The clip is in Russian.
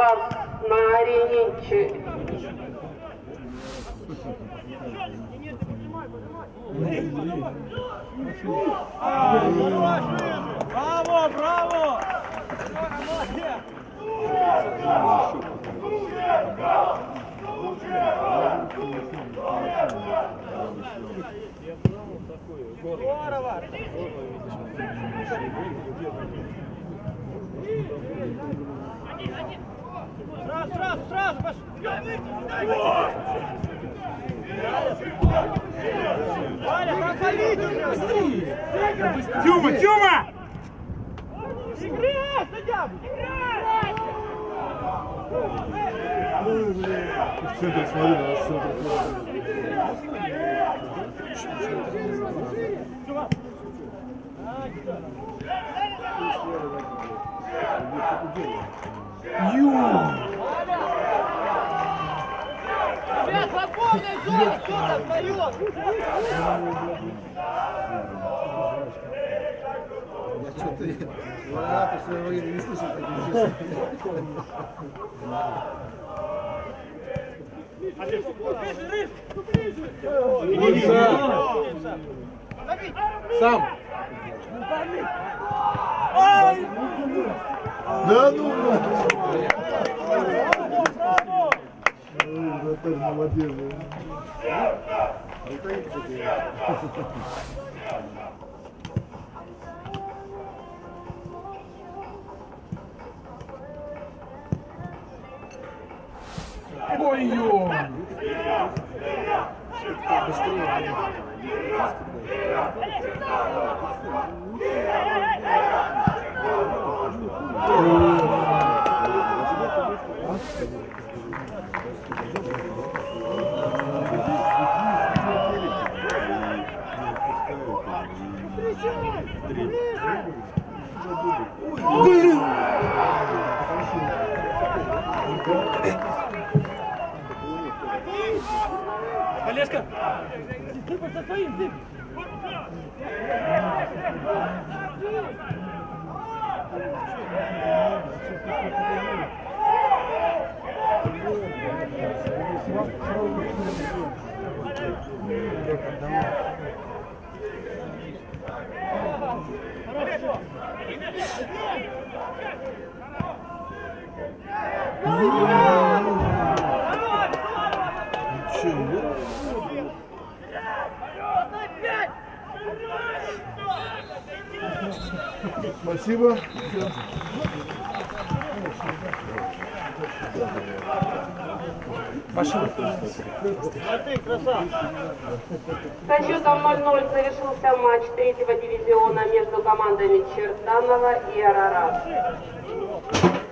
вас на арене Браво, браво! Здорово! Сразу, Валя, проходите уже! Быстрее! Тёма! Играй, Садян! Играй! В центре смотри, на наш центр. Ребят, свободная зона, кто там дает? Я что-то в свое время не слышал таких жестов. Сам. Да ну! Вратарь молодец. Ой-ё! Быстрее. Блин! Олежка! Ты под своим, ты! Спасибо. Пошли. Со счетом 0-0 завершился матч третьего дивизиона между командами Чертанова и Арарат.